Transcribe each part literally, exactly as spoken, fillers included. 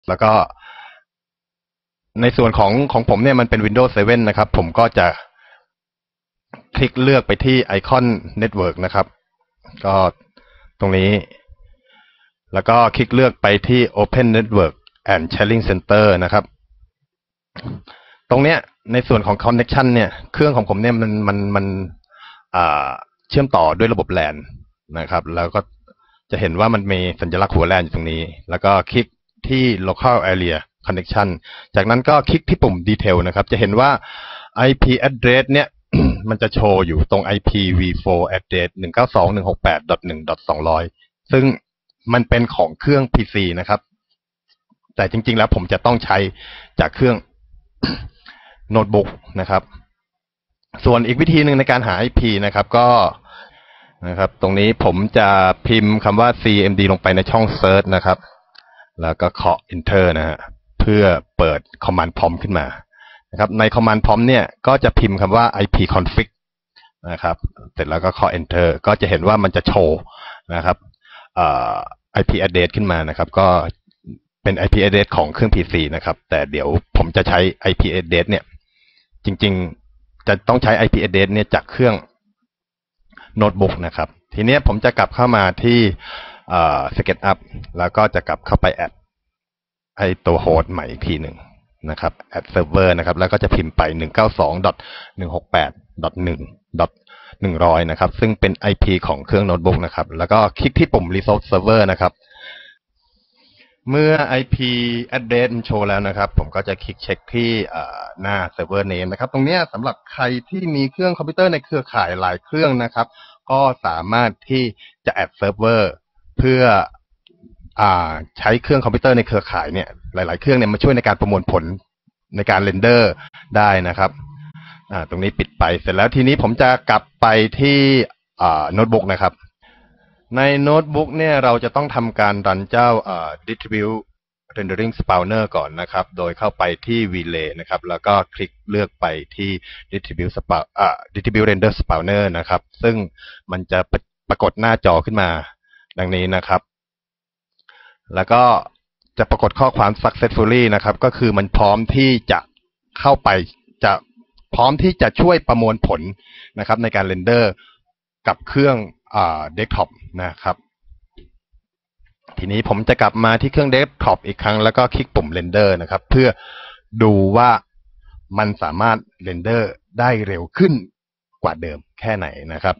แล้วก็ในส่วนของของผมเนี่ยมันเป็น Windows เซเว่น นะครับผมก็จะคลิกเลือกไปที่ไอคอน Network นะครับก็ตรงนี้แล้วก็คลิกเลือกไปที่ Open Network and Sharing Center นะครับตรงเนี้ยในส่วนของ Connection เนี่ยเครื่องของผมเนี่ยมันมันมันเชื่อมต่อด้วยระบบ แลน นะครับแล้วก็จะเห็นว่ามันมีสัญลักษณ์หัว แลน อยู่ตรงนี้แล้วก็คลิกที่ Local Area Connection จากนั้นก็คลิกที่ปุ่ม Detail นะครับจะเห็นว่า ไอ พี address เนี่ย มันจะโชว์อยู่ตรง ไอ พี วี โฟร์ address หนึ่ง เก้า สอง หนึ่ง หก แปด หนึ่ง สอง ศูนย์ ศูนย์ ซึ่งมันเป็นของเครื่อง พี ซี นะครับแต่จริงๆแล้วผมจะต้องใช้จากเครื่อง โน้ตบุ๊กนะครับส่วนอีกวิธีหนึ่งในการหา ไอ พี นะครับก็นะครับตรงนี้ผมจะพิมพ์คำว่า ซี เอ็ม ดี ลงไปในช่อง Search นะครับแล้วก็เคาะ Enter นะฮะเพื่อเปิด Command Prompt ขึ้นมานะครับใน Command Prompt เนี่ยก็จะพิมพ์คำว่า ไอ พี config นะครับเสร็จแล้วก็เคาะ Enter ก็จะเห็นว่ามันจะโชว์นะครับเอ่อ ไอ พี address ขึ้นมานะครับก็เป็น ไอ พี address ของเครื่อง พี ซี นะครับแต่เดี๋ยวผมจะใช้ ไอ พี address เนี่ยจริงๆจะต้องใช้ ไอ พี address เนี่ยจากเครื่องโน้ตบุ๊กนะครับทีนี้ผมจะกลับเข้ามาที่เอ่อ SketchUp แล้วก็จะกลับเข้าไปแอดไอตัวโฮสต์ใหม่อีกทีหนึ่งนะครับ add server นะครับแล้วก็จะพิมพ์ไป หนึ่ง เก้า สอง ดอท หนึ่ง หก แปด ดอท หนึ่ง ดอท หนึ่งร้อย นะครับซึ่งเป็น ไอ พี ของเครื่องโน้ตบุ๊กนะครับแล้วก็คลิกที่ปุ่ม resource server นะครับเมื่อ ไอ พี address มันโชว์แล้วนะครับผมก็จะคลิกเช็คที่หน้า server name นะครับตรงนี้สำหรับใครที่มีเครื่องคอมพิวเตอร์ในเครือข่ายหลายเครื่องนะครับก็สามารถที่จะ add server เพื่อใช้เครื่องคอมพิวเตอร์ในเครือข่ายเนี่ยหลายๆเครื่องเนี่ยมาช่วยในการประมวลผลในการเรนเดอร์ได้นะครับตรงนี้ปิดไปเสร็จแล้วทีนี้ผมจะกลับไปที่โน้ตบุ๊กนะครับในโน้ตบุ๊กเนี่ยเราจะต้องทำการรันเจ้า distribute rendering spawner ก่อนนะครับโดยเข้าไปที่ relay นะครับแล้วก็คลิกเลือกไปที่ distribute spawn อ่า distribute render spawner นะครับซึ่งมันจะปรากฏหน้าจอขึ้นมาดังนี้นะครับแล้วก็จะปรากฏข้อความ successfully นะครับก็คือมันพร้อมที่จะเข้าไปจะพร้อมที่จะช่วยประมวลผลนะครับในการเรนเดอร์กับเครื่องอ่า desktop นะครับทีนี้ผมจะกลับมาที่เครื่อง desktop อีกครั้งแล้วก็คลิกปุ่ม render นะครับเพื่อดูว่ามันสามารถเรนเดอร์ได้เร็วขึ้นกว่าเดิมแค่ไหนนะครับ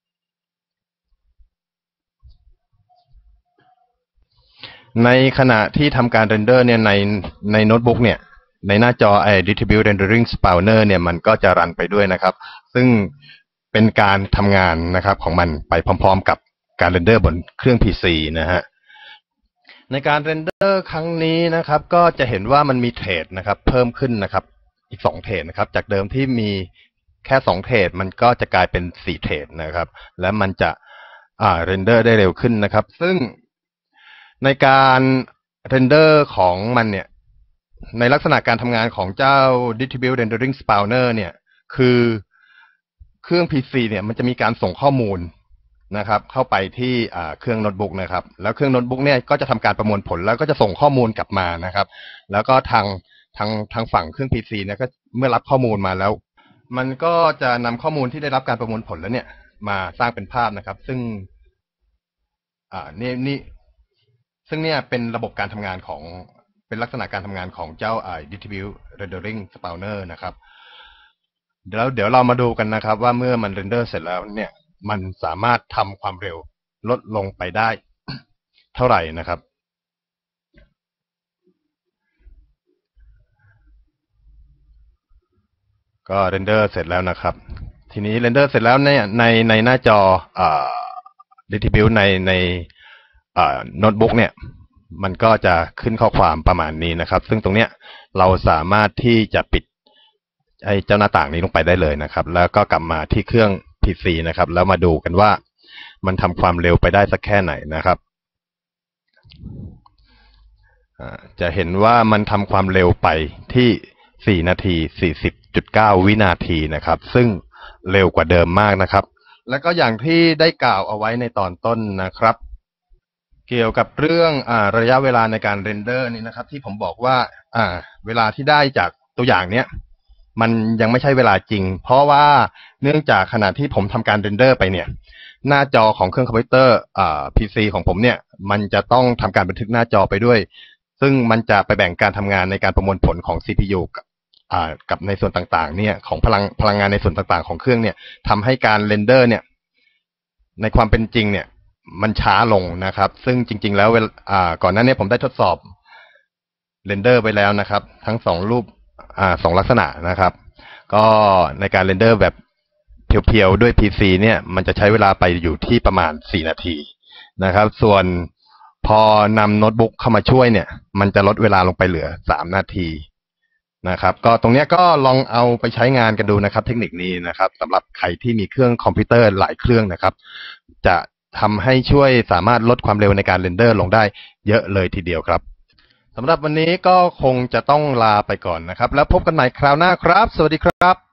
ในขณะที่ทำการเรนเดอร์เนี่ยในในโน้ตบุ๊กเนี่ยในหน้าจอไอ้ distribute rendering spawner เนี่ยมันก็จะรันไปด้วยนะครับซึ่งเป็นการทำงานนะครับของมันไปพร้อมๆกับการเรนเดอร์บนเครื่อง พี ซี นะฮะในการเรนเดอร์ครั้งนี้นะครับก็จะเห็นว่ามันมีเทรดนะครับเพิ่มขึ้นนะครับอีกสองเทรดนะครับจากเดิมที่มีแค่สองเทรดมันก็จะกลายเป็นสี่เทรดนะครับและมันจะอ่าเรนเดอร์ได้เร็วขึ้นนะครับซึ่งในการเรนเดอร์ของมันเนี่ยในลักษณะการทำงานของเจ้า distribute rendering spawner เนี่ยคือเครื่อง พี ซี เนี่ยมันจะมีการส่งข้อมูลนะครับเข้าไปที่เครื่องโน้ตบุ๊กนะครับแล้วเครื่องโน้ตบุ๊กเนี่ยก็จะทำการประมวลผลแล้วก็จะส่งข้อมูลกลับมานะครับแล้วก็ทางทางทางฝั่งเครื่อง พี ซี เนี่ยก็เมื่อรับข้อมูลมาแล้วมันก็จะนำข้อมูลที่ได้รับการประมวลผลแล้วเนี่ยมาสร้างเป็นภาพนะครับซึ่งอ่านี่นี่ซึ่งเนี่ยเป็นระบบการทำงานของเป็นลักษณะการทำงานของเจ้า distribute rendering spawner นะครับแล้วเดี๋ยวเรามาดูกันนะครับว่าเมื่อมันเรนเดอร์เสร็จแล้วเนี่ยมันสามารถทำความเร็วลดลงไปได้เท่าไหร่นะครับก็เรนเดอร์เสร็จแล้วนะครับทีนี้เรนเดอร์เสร็จแล้วเนี่ยในในหน้าจออ่า distribute ในในอ่าโน้ตบุ๊กเนี่ยมันก็จะขึ้นข้อความประมาณนี้นะครับซึ่งตรงเนี้ยเราสามารถที่จะปิดไอ้เจ้าหน้าต่างนี้ลงไปได้เลยนะครับแล้วก็กลับมาที่เครื่อง พี ซี นะครับแล้วมาดูกันว่ามันทำความเร็วไปได้สักแค่ไหนนะครับจะเห็นว่ามันทำความเร็วไปที่สี่นาที สี่สิบจุดเก้า วินาทีนะครับซึ่งเร็วกว่าเดิมมากนะครับแล้วก็อย่างที่ได้กล่าวเอาไว้ในตอนต้นนะครับเกี่ยวกับเรื่องอ่าระยะเวลาในการเรนเดอร์นี่นะครับที่ผมบอกว่าอ่าเวลาที่ได้จากตัวอย่างเนี้ยมันยังไม่ใช่เวลาจริงเพราะว่าเนื่องจากขณะที่ผมทำการเรนเดอร์ไปเนี่ยหน้าจอของเครื่องคอมพิวเตอร์อ่า พี ซี ของผมเนี่ยมันจะต้องทำการบันทึกหน้าจอไปด้วยซึ่งมันจะไปแบ่งการทำงานในการประมวลผลของ ซี พี ยู กับอ่ากับในส่วนต่างๆเนี่ยของพลังพลังงานในส่วนต่างๆของเครื่องเนี่ยทำให้การเรนเดอร์เนี่ยในความเป็นจริงเนี่ยมันช้าลงนะครับซึ่งจริงๆแล้วอ่าก่อนหน้านี้ผมได้ทดสอบเรนเดอร์ไปแล้วนะครับทั้งสองรูปอ่าสองลักษณะนะครับก็ในการเรนเดอร์แบบเพียวๆด้วย พี ซี เนี่ยมันจะใช้เวลาไปอยู่ที่ประมาณสี่นาทีนะครับส่วนพอนำโน้ตบุ๊กเข้ามาช่วยเนี่ยมันจะลดเวลาลงไปเหลือสามนาทีนะครับก็ตรงนี้ก็ลองเอาไปใช้งานกันดูนะครับเทคนิคนี้นะครับสำหรับใครที่มีเครื่องคอมพิวเตอร์หลายเครื่องนะครับจะทำให้ช่วยสามารถลดความเร็วในการเรนเดอร์ลงได้เยอะเลยทีเดียวครับสำหรับวันนี้ก็คงจะต้องลาไปก่อนนะครับแล้วพบกันใหม่คราวหน้าครับสวัสดีครับ